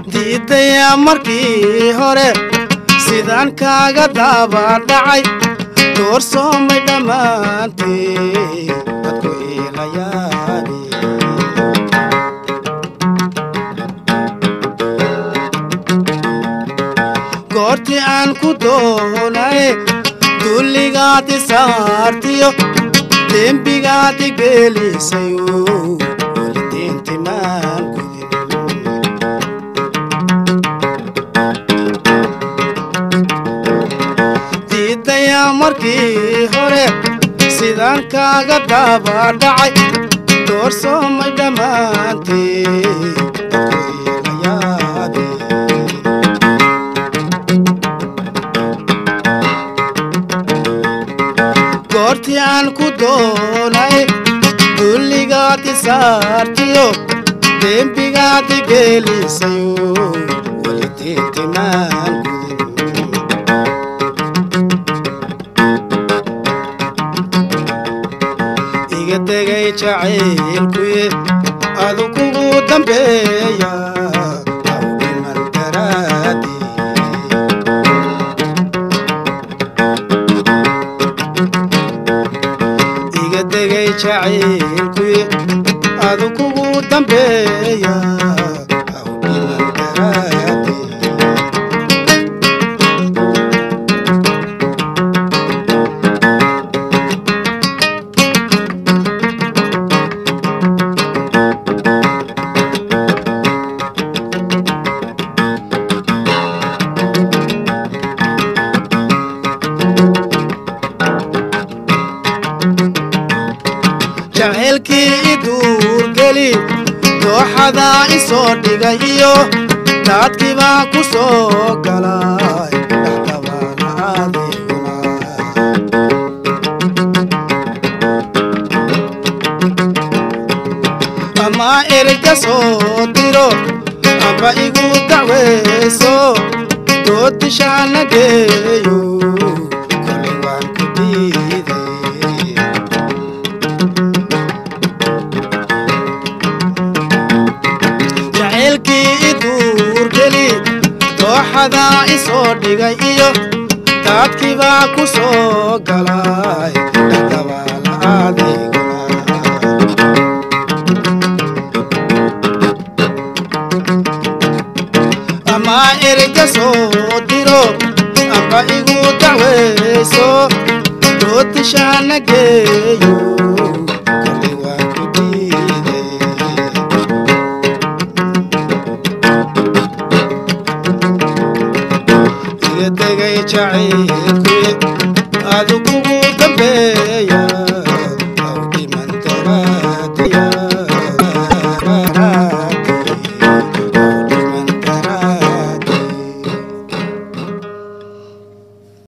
diidaya markii hore sidaan kaaga daba dhacay doorsoomay dhammaantii dadku ila yaabi goortii aan ku doonay dulligaadi saartiyo dembigaadi gelisayo welidiinti maan gudin diidaya markii hore sidaan kaaga daba dhacay doorsoomay dhammaantii dadku ila yaabi goortii aan ku doonay dulligaadi saartiyo dembigaadi gelisayo welidiinti maan gudin iga tegay jacaylkuye adu kugu dambeeya awdhiman daraadi degay jacaylkuye adu kugu dambeeya awdhiman daraadi jacaylkii iduur geli dooxada isoo dhigay iyo daadkii baa ku soo galay dhaxdabaana adeeguna ama erga soo diro amba igu dacweyso doodishaana geeyo kolay waan ku diiday dooxada isoo dhigay iyo daadkii baa ku soo galay dhaxdabaana adeeguna ama erga soo diro amba igu dacweyso doodishaana geeyo kolay waan ku diiday degay jacaylkuye adu kugu dambeeya